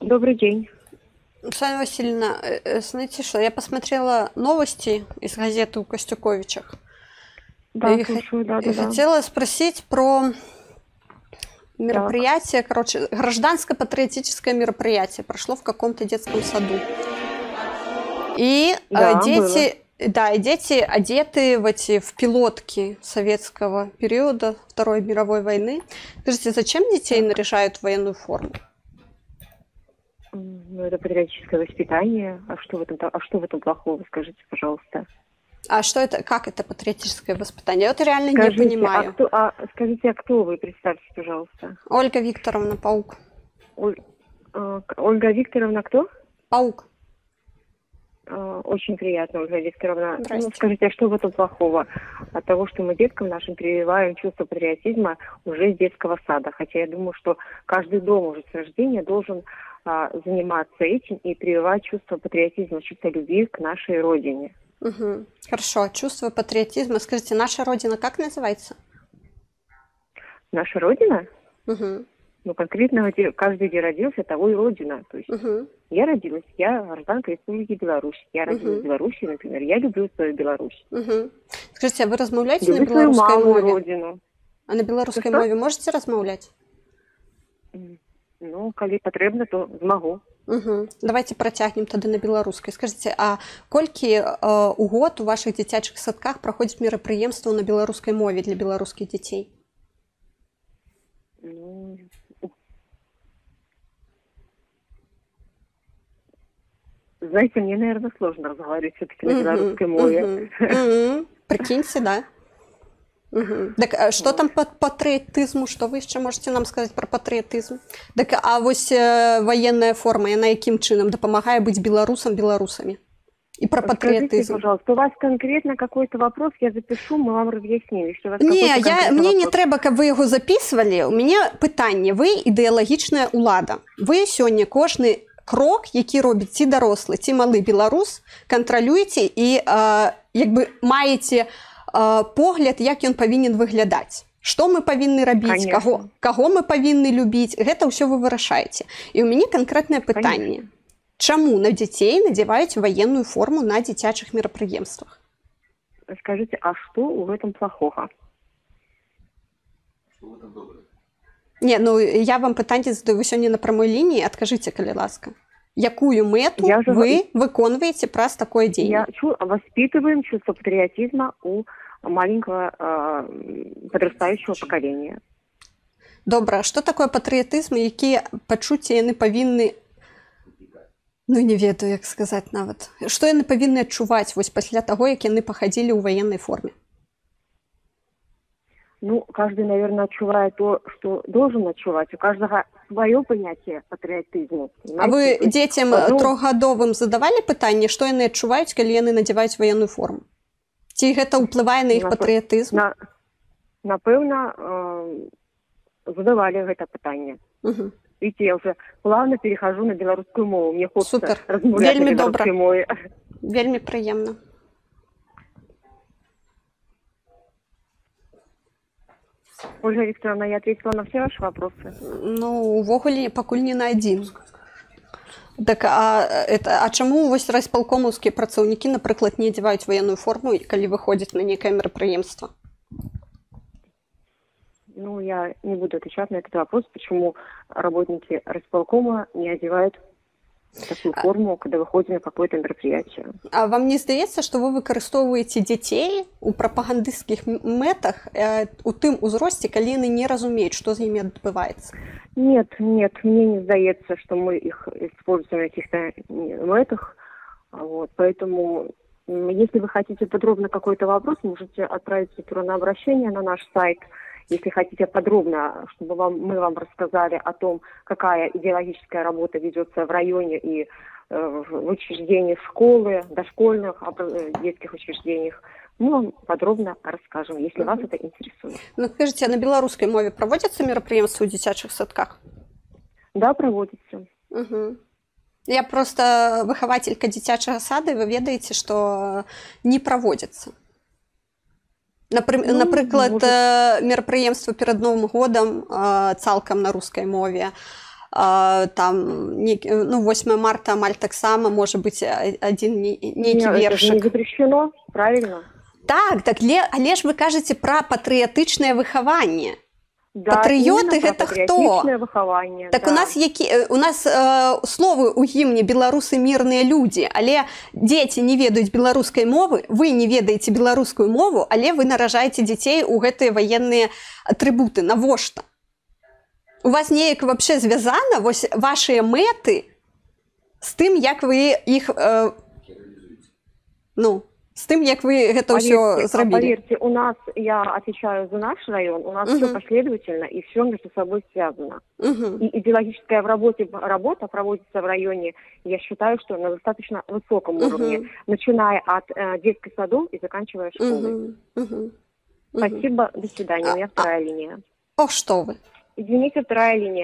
Добрый день. Оксана Васильевна, знаете что, я посмотрела новости из газеты у Костюковичах. Да, И слушаю, да. хотела спросить про Так, мероприятие, гражданско-патриотическое мероприятие прошло в каком-то детском саду. И да, было. дети одеты в пилотки советского периода Второй мировой войны. Скажите, зачем детей Так. наряжают в военную форму? Ну, это патриотическое воспитание. А что в этом плохого, скажите, пожалуйста? А что это, как это патриотическое воспитание? Я вот реально не Скажите, понимаю. а кто вы, представьте, пожалуйста? Ольга Викторовна, Паук. Ольга Викторовна кто? Паук. Очень приятно, Ольга Викторовна. Ну, Здрасте. скажите, а что в этом плохого? От того, что мы деткам нашим прививаем чувство патриотизма уже с детского сада. Хотя я думаю, что каждый дом уже с рождения должен заниматься этим и прививать чувство патриотизма, чувство любви к нашей родине. Угу. Хорошо. Чувство патриотизма. Скажите, наша родина как называется? Наша родина? Угу. Ну, конкретно каждый, где родился, того и родина. То есть Угу. я родилась, я гражданка Республики Беларусь. Я родилась в Беларуси, например. Я люблю свою Беларусь. Угу. Скажите, а вы размовляете на Люблю свою белорусской малую мове? родину. А на белорусской Что? мове можете размовлять? Ну, коли потрібно, то змогу. Угу. Давайте протягнем тады на беларускай. Скажите, а колькі у год у ваших дзіцячых садках праходзіць мерапрыемства на беларускай мове для беларускіх дзяцей? Ну, знаете, мне, наверное, сложно разговаривать все-таки на белорусской мове. Прикиньте, да? Так а что там по патрыятызму? Что вы яшчэ можете нам сказать про патрыятызм? Так а вось военная форма, яна якім чынам дапамагае быць беларусам беларусамі? И про Скажите, патриотизм. пожалуйста, у вас конкретно какой-то вопрос, я запишу, мы вам разъясним. Если у вас Не, какой-то конкретный мне не вопрос. трэба, каб вы яго записывалі. У мяне пытанне. Вы ідэалагічная ўлада. Вы сёння кожны крок, які робіць ці дарослы, ці малы беларус, кантралюеце і як бы маеце погляд, як ён павінен выглядаць. Што мы павінны рабіць, каго мы павінны любіць, гэта ўсё вы вырашаеце. І ў мяне канкрэтнае пытанне. Чаму на дзяцей надзяваюць военную форму на дзіцячых мерапрыемствах? Скажите, а что в этом плохого? Не, ну я вам пытанне задаю, вы сёння на прамой лініі, адкажыце, калі ласка. Якую мэту вы выконваеце праз такое дзеянне? Воспитываем чувство патриотизма у маленького подрастающего поколения. Добра, што такое патрыятызм, якія пачуцці яны павінны, ну не ведаю, як сказаць нават. Што яны павінны адчуваць вось пасля таго, як яны пахадзілі ў военной форме? Ну, каждый, наверное, отчувает то, что должен отчувать. У каждого свое понятие патриотизма. А вы дзецям трохгадовым задавалі пытанне, што яны адчуваюць, калі яны надзяваюць военную форму? Ці гэта ўплывае на іх патрыятызм? Напэўна, задавали гэта пытанне. Видите, я уже плавно перехожу на белорусскую мову. Мне хочется размовлять на белорусской мове. Вельмі прыемна. Ольга Викторовна, я ответила на все ваши вопросы? Ну, увогуле, пакуль не на адзін. Так, а чаму вось райсполкомаўскія працаўнікі, напрыклад, не адзяваюць военную форму, калі выходзяць на нейкае мерапрыемства? Ну, я не буду отвечать на этот вопрос, почему работники райисполкома не одевают такую форму, когда выходим на какое-то мероприятие. А вам не здаецца, што вы выкарыстоўваеце дзяцей у прапагандысцкіх мэтах у тым узросце, калі яны не разумеюць, што з імі адбываецца? Нет, мне не здаецца, что мы их используем на каких-то мэтах. Вот, поэтому, если вы хотите подробно какой-то вопрос, можете отправить электронное обращение на наш сайт. Если хотите подробно, чтобы мы вам рассказали о том, какая идеологическая работа ведется в районе и в учреждениях школы, дошкольных, детских учреждениях, мы вам подробно расскажем, если вас это интересует. Ну, скажите, а на белорусской мове проводятся мероприемства в дзіцячых садках? Да, проводятся. Я просто выхавателька дзіцячага сада, и вы ведаете, что не проводятся. Напрыклад, мерапрыемства перад Новым годам цалкам на рускай мове. там, ну, 8 марта амаль таксама можа быць адзін нейкі Это же вершык. не запрещено, правильно? Так, але ж вы кажаце пра патрыятычнае выхаванне. Да, Патрыёты именно про гэта хто? патриотичное выхование. Так да. у нас словы ў гімне беларусы мірныя людзі, але дзеці не ведаюць беларускай мовы, вы не ведаеце беларускую мову, але вы наражаеце дзяцей у гэтыя ваенныя атрыбуты. Навошта? У вас неяк вообще звязана вось вашыя мэты з тым, як вы іх з тым, як вы гэта ўсё зрабілі. Поверьте, у нас, я отвечаю за наш район, у нас все последовательно и все между собой связано. И идеологическая работа проводится в районе, я считаю, что на достаточно высоком уровне, начиная от детских садов и заканчивая школой. Спасибо, до свидания, у меня вторая линия. Ох, что вы. Извините, вторая линия.